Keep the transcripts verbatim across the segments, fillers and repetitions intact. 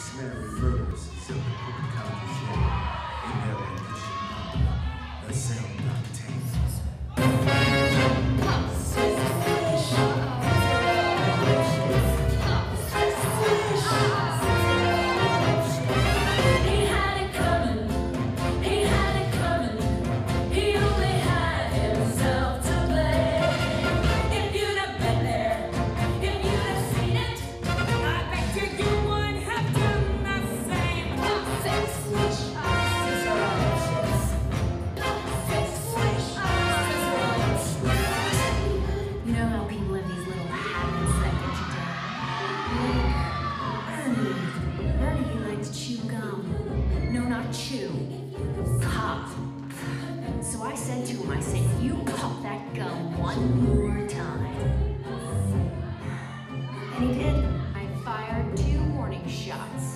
smearing murders except the crooked county sheriff in their rendition of the sound not tamed. So I said to him, I said, you pop that gun one more time. And he did. I fired two warning shots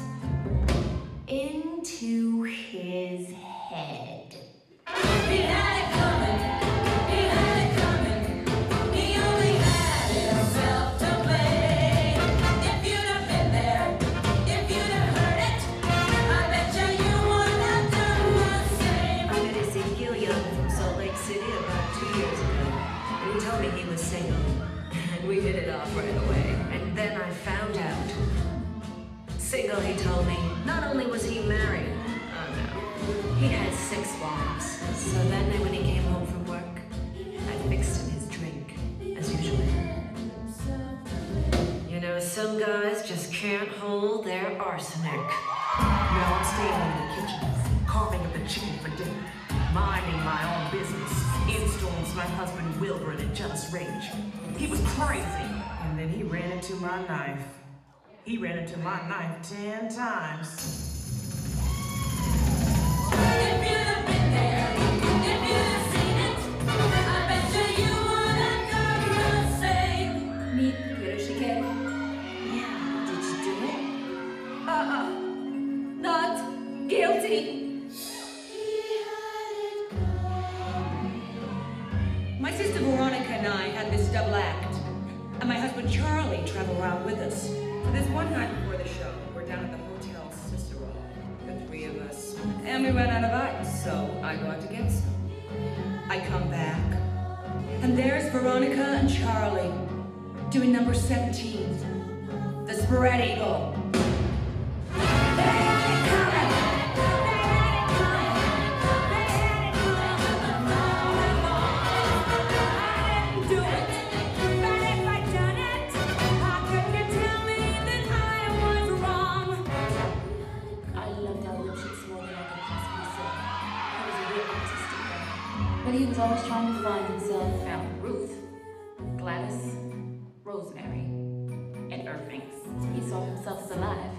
into his head. He had it coming. He had it coming. He only had himself to blame. If you'd have been there, if you'd have heard it, I bet you you would have done the same. I met Ezekiel Young from Salt Lake City about two years ago. And he told me he was single. And we hit it off right away. And then I found out. Single, he told me. Not only was he married, oh no, he had six wives. So that night when he came home from work, I fixed him his drink, as usual. You know, some guys just can't hold their arsenic. Now I'm staying in the kitchen, carving up the chicken for dinner, minding my own business. In storms my husband Wilbur at Just Rage. He was crazy. And then he ran into my knife. He ran into my knife ten times. If you'd have been there, if you'd have seen it, I bet you you would have done the same. Me, Hiroshige. Yeah, did you do it? Uh-uh. Not guilty. My sister Veronica and I had this double act, and my husband Charlie traveled around with us. This one night before the show, we're down at the Hotel Cicero, the three of us, and we ran out of ice, so I go out to get some. I come back, and there's Veronica and Charlie doing number seventeen, the spread eagle. But he was always trying to find himself. Found Ruth, Gladys, Rosemary, and Irving. He saw himself as alive.